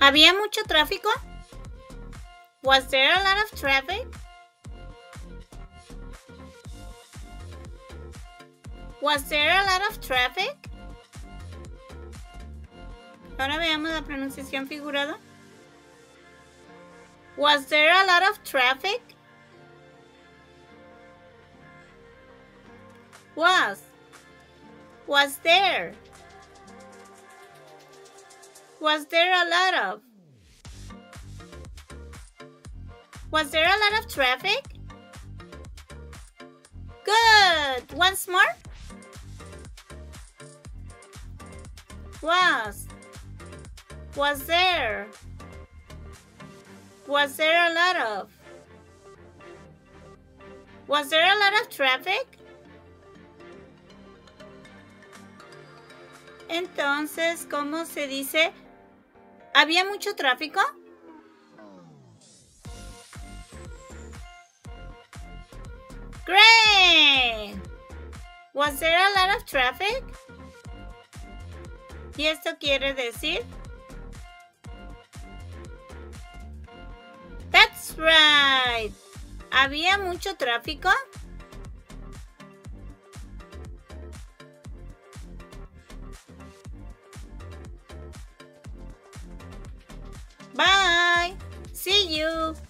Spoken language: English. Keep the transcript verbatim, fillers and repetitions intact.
¿Había mucho tráfico? Was there a lot of traffic? Was there a lot of traffic? Ahora veamos la pronunciación figurada. Was there a lot of traffic? Was. Was there. Was there a lot of? Was there a lot of traffic? Good. Once more. Was. Was there. Was there a lot of? Was there a lot of traffic? Entonces, ¿cómo se dice? ¿Había mucho tráfico? Great! Was there a lot of traffic? Y esto quiere decir That's right. ¿Había mucho tráfico? Bye. See you.